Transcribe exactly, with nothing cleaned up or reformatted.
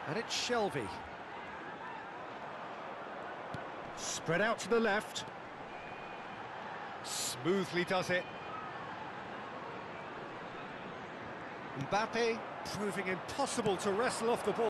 And it's Shelby. Spread out to the left. Smoothly does it. Mbappe proving impossible to wrestle off the ball.